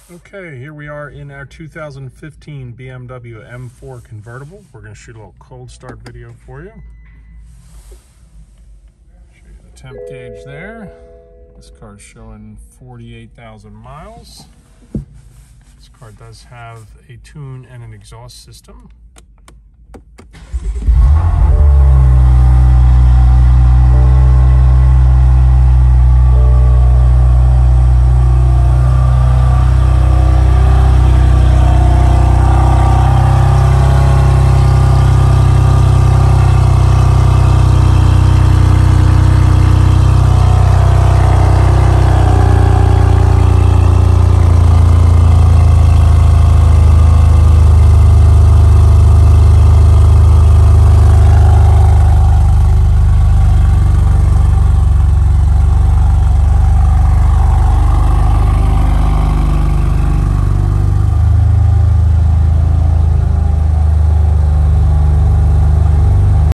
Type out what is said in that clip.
Okay, here we are in our 2015 BMW M4 convertible. We're going to shoot a little cold start video for you. Show you the temp gauge there. This car is showing 48,000 miles. This car does have a tune and an exhaust system.